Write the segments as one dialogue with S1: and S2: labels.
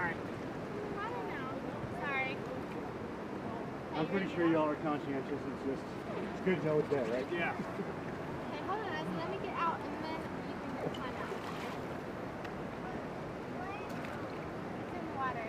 S1: Alright.
S2: I don't know. Sorry.
S3: I'm pretty sure y'all are conscientious. It's good to know it's there, right?
S1: Yeah.
S2: Okay, hold on. So let me get out and then you can climb out. It's in the water.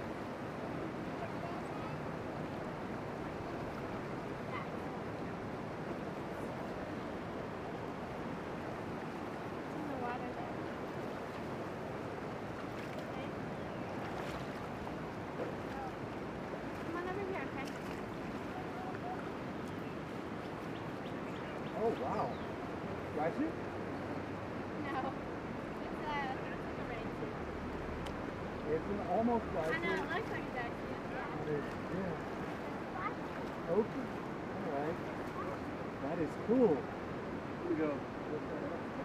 S3: Oh, wow. Dry suit?
S2: No. It's a rain suit.
S3: It's an almost dry suit.
S2: I know, it looks like a dry suit.
S3: It is, yeah. Okay. All right. That is cool. Here we go.